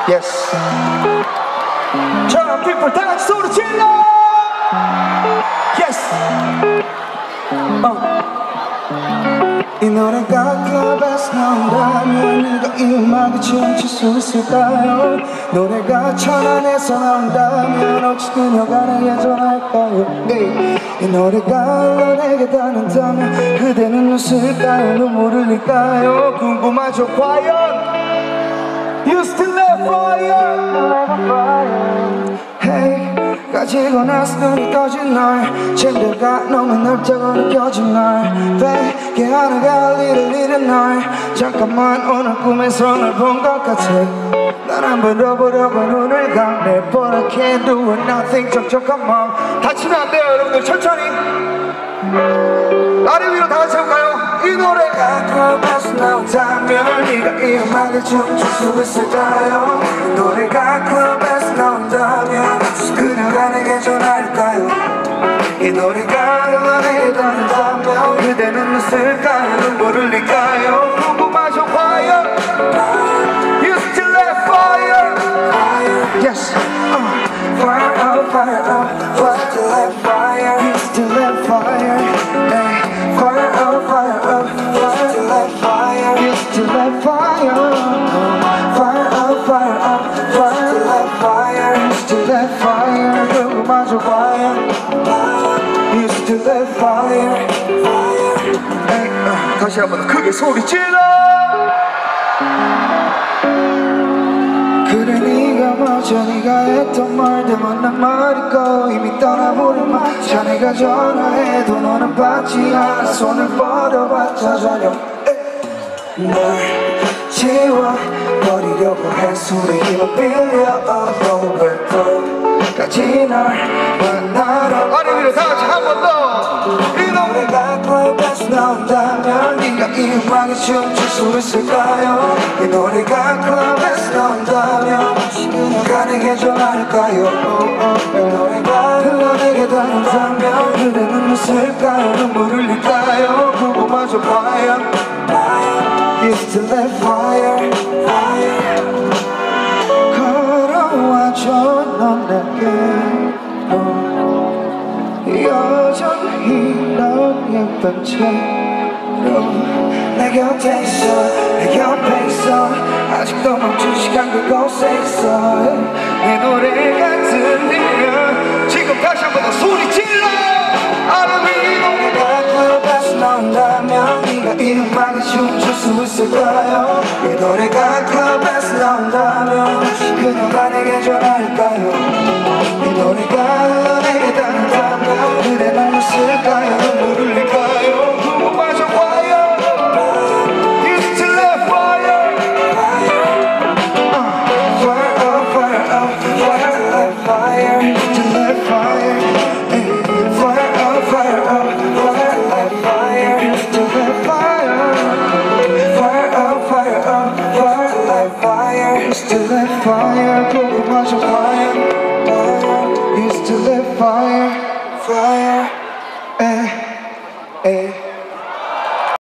Yes. 자, people 다 같이 소리 질러. Yes. 이 노래가 클럽에서 나온다면 네가 이 음악에 춤출 수 있을까요? 노래가 천안에서 나온다면 혹시 그녀가 내게 전할까요? 이 노래가 내게 닿는다면 그대는 웃을까요? 눈물을 흘릴까요? 궁금하죠 과연? You still have fire. Hey, 가지고 나서 눈이 떠진 널 침대가 너무 넓다고 느껴진 널 베개 하나가 little 널 잠깐만 오늘 꿈에서 널 본 것 같아 난 한번 더 보려고 눈을 감네 But I can't do it nothing 촉촉한 맘 다치면 안 돼요 여러분들 천천히 아래 위로 다 같이 해볼까요? 이 노래가 클럽에서 나온다면 네가 이 음악에 춤출 수 있을까요? 이 노래가 클럽에서 나온다면 그녀가 내게 전할까요? 이 노래가 내게 닿는다면 그대는 웃을까요? 눈물을 흘릴까요? 궁금하죠 과연? You still have fire. Yes. Fire up, fire up. You still have fire. You still have fire. Fire up, fire up. You still have fire. You still have fire. Fire up, fire up. You still have fire. You still have fire. 궁금하죠 과연? You still have fire. 다시 한번 더 크게 소리 질러. 그래 네가 맞아 네가 했던 말들만 난 말이고 이미 떠나버린 말 자네가 전화해도 너는 받지 않아 손을 뻗어봤자 전혀 널 지워버리려고 해 손에 힘을 빌려 너왜또까지 널 만나러 아래 위로 다같이 한 번 더 이 노래가 클럽에서 나온다면 네가 이 음악에 춤출 수 있을까요? 이 노래가 클럽에서 나온다면 그녀가 내게 전할까요? 이 노래가 흘러내게 닿는다면 그대는 웃을까요? 눈물을 흘릴까요? 궁금하죠 과연? You still have fire, 걸어와줘 넌 내게로 여전히 넌 예쁜 채로 내 곁에 있어 내 옆에 있어 아직도 멈춘 시간 그곳에 있어 내 노래가 들리면 지금 다시 한 번 더 소리 질러 아름이 노래가 클럽에서 나온다면 네가 이 음악에 춤출 수 있을까요? 이 노래가 클럽에서 나온다면 그녀가 내게 전할까요? 이 노래가 내게 닿는다면 그대 날 웃을까요? 눈물을 흘릴까요? 궁금하죠 과연? You still have fire. Fire up, fire up, fire up, fire. You still have fire. Fire up, fire up, fire up, fire. You still have fire. Fire up, fire up, fire up, fire. You still have fire. 궁금하죠 과연? You still have fire, fire,